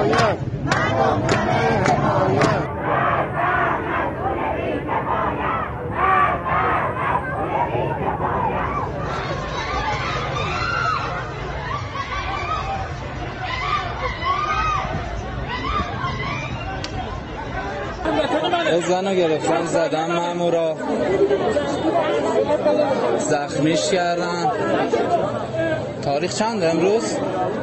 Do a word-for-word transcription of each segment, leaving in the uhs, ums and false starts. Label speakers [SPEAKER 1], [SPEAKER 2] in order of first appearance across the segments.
[SPEAKER 1] حمایت
[SPEAKER 2] زن رو گرفتن زدن مامورا، زخمیش کردن. تاریخ چنده امروز؟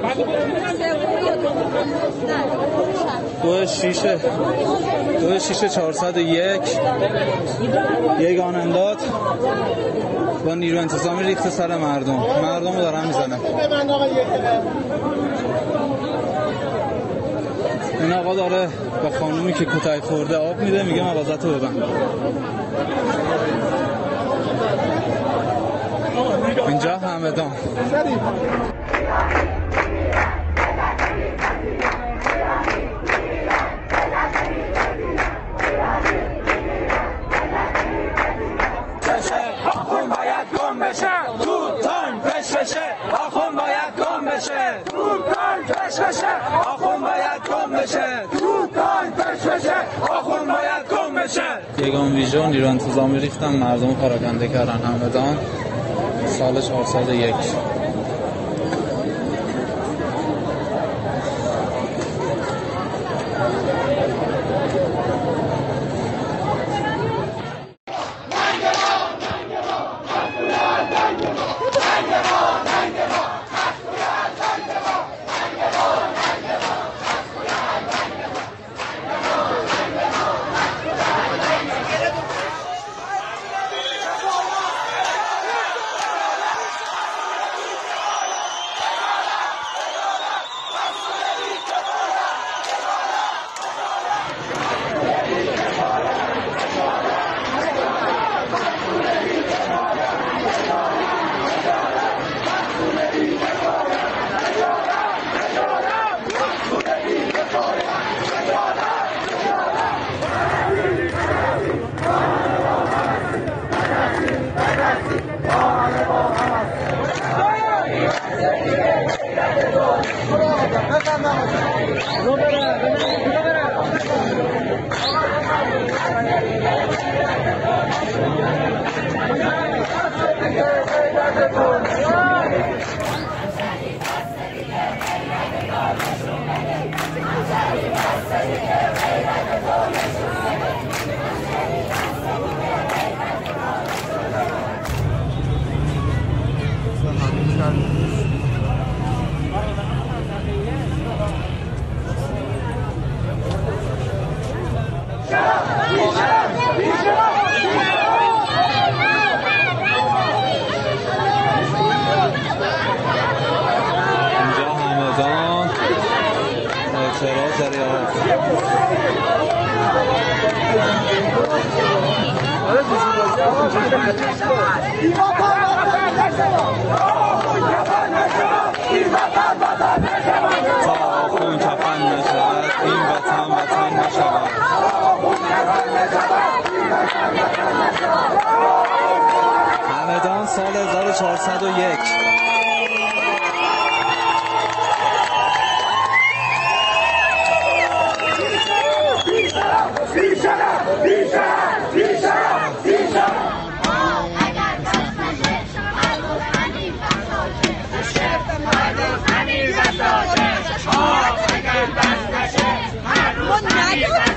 [SPEAKER 2] دو شیشه دو شیشه چهارصد و یک. یک آننداد با نیرو انتظامی ریخته سر مردم مردم رو دارن میزنن. این آقا داره به خانومی که کتک خورده آب میده، میگه مغازه‌تو ببند. اینجا همدان.
[SPEAKER 3] آخون باید گم بشه، توتان پش بشه. آخون باید گم بشه، توتان پش بشه. آخون باید گم بشه، توتان پش بشه. آخون باید گم بشه.
[SPEAKER 2] یگان ویژه نیرو انتظامی ریختن مردم رو پراکنده کردن. همدان سال چهارصد و یک. خون کفن نشود این وطن وطن نشود. همدان سال هزار و چهارصد و یک.
[SPEAKER 4] Oh,